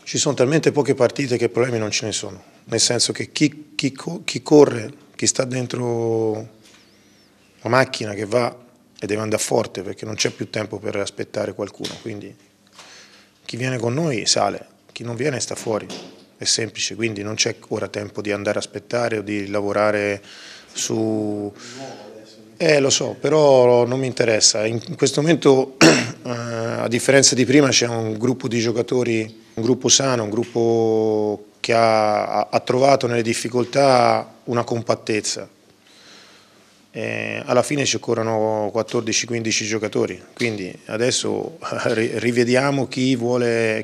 Ci sono talmente poche partite che problemi non ce ne sono, nel senso che chi corre, chi sta dentro la macchina che va e deve andare forte perché non c'è più tempo per aspettare qualcuno, quindi chi viene con noi sale, chi non viene sta fuori, è semplice, quindi non c'è ora tempo di andare a aspettare o di lavorare su... Lo so, però non mi interessa, in questo momento a differenza di prima c'è un gruppo di giocatori, un gruppo sano, un gruppo che ha trovato nelle difficoltà una compattezza. Alla fine ci occorrono 14-15 giocatori, quindi adesso rivediamo chi vuole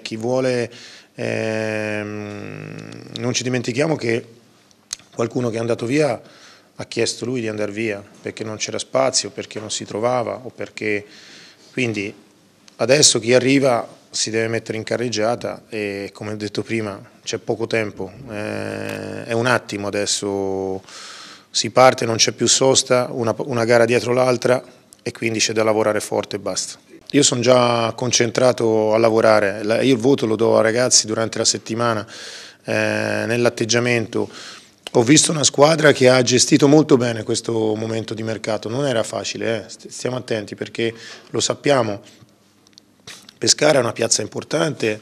non ci dimentichiamo che qualcuno che è andato via ha chiesto lui di andare via perché non c'era spazio, perché non si trovava o perché... Quindi adesso chi arriva si deve mettere in carreggiata e come ho detto prima c'è poco tempo, è un attimo adesso, si parte, non c'è più sosta, una gara dietro l'altra e quindi c'è da lavorare forte e basta. Io sono già concentrato a lavorare, io il voto lo do ai ragazzi durante la settimana, nell'atteggiamento. Ho visto una squadra che ha gestito molto bene questo momento di mercato, non era facile, stiamo attenti perché lo sappiamo, Pescara è una piazza importante,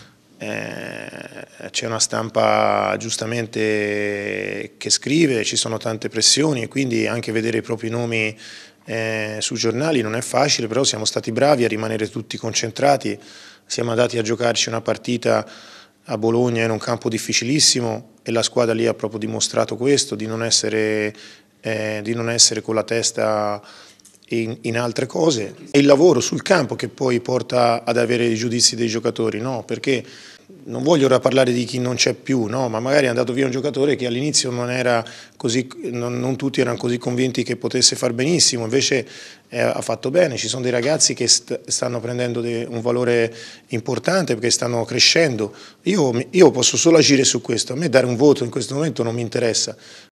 c'è una stampa giustamente che scrive, ci sono tante pressioni e quindi anche vedere i propri nomi sui giornali non è facile, però siamo stati bravi a rimanere tutti concentrati, siamo andati a giocarci una partita a Bologna in un campo difficilissimo e la squadra lì ha proprio dimostrato questo, di non essere con la testa in altre cose. È il lavoro sul campo che poi porta ad avere i giudizi dei giocatori, no? Perché non voglio ora parlare di chi non c'è più, no? Ma magari è andato via un giocatore che all'inizio non era così, non tutti erano così convinti che potesse far benissimo, invece ha fatto bene, ci sono dei ragazzi che stanno prendendo un valore importante perché stanno crescendo. Io posso solo agire su questo, a me dare un voto in questo momento non mi interessa.